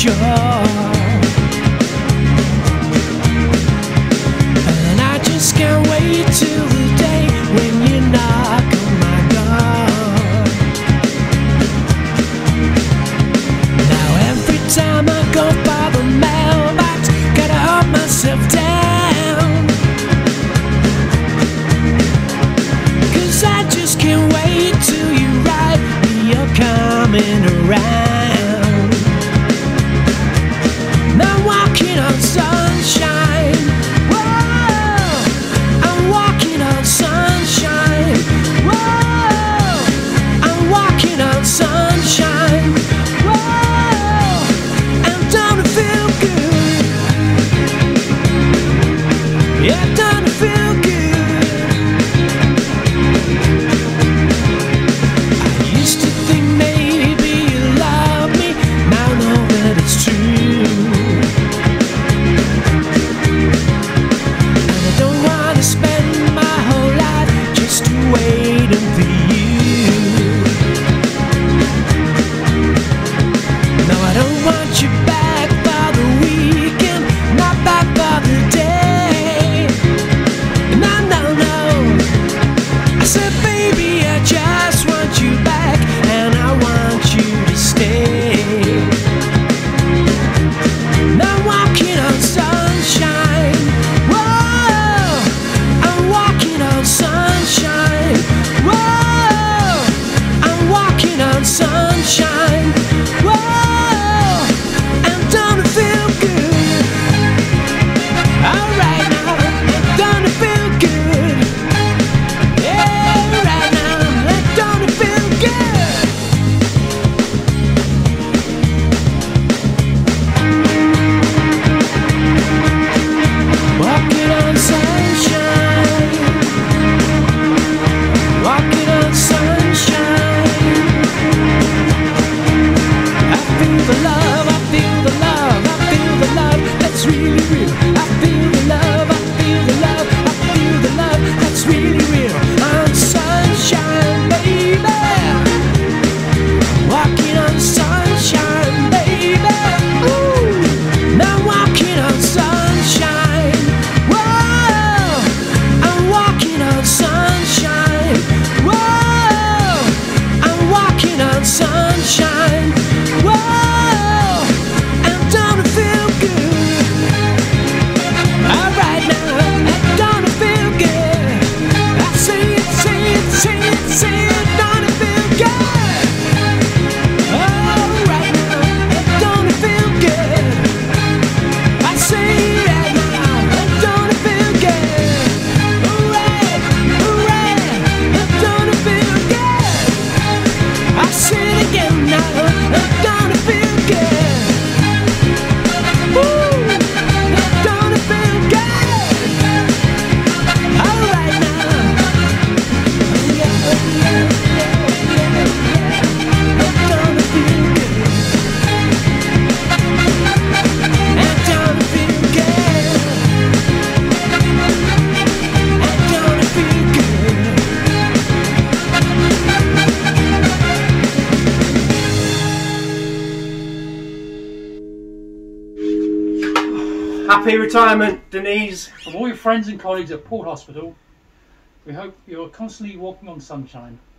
sure. And I just can't wait till the day when you knock on my door. Now every time I go by the mailbox, gotta hold myself down, 'cause I just can't wait till you write me you're coming around. Now walking on sunshine, whoa, I'm walking on sunshine, whoa, I'm walking on sunshine, whoa, and don't it feel good? Yeah, don't it feel good? I used to think maybe you love me, now I know that it's true. And I don't want to spend my whole life just waiting for you. No, I don't want you back for the weekend, not back for the day. No, no, no. I said, baby, I just want you back, and I want you to stay. Now walking on sunshine, whoa, I'm walking on sunshine, whoa, I'm walking on sunshine, whoa, and don't it feel good? Alright now, don't it feel good? Yeah, right now, don't it feel good? Walking on sunshine, walking on sunshine. I feel the love, I feel the love, I feel the love that's really real. I feel the love, I feel the love, I feel the love that's really real. On sunshine, baby, walking on sunshine, baby. Ooh, now walking on sunshine, whoa, I'm walking on sunshine, whoa, I'm walking on sunshine, whoa, and don't it feel good? Alright now, and don't it feel good? I say it, say it, say it, say it, don't it feel good? Alright now, and don't it feel good? I say it right now, and don't it feel good? Hooray, hooray, and don't it feel good? I say it again now, and don't it feel good? Woo, and don't it feel good? Alright now, oh yeah, oh yeah, yeah, yeah, yeah, and don't it feel good? And don't it feel good? And don't it feel good? Happy retirement, Denise. From all your friends and colleagues at Poole Hospital, we hope you're constantly walking on sunshine.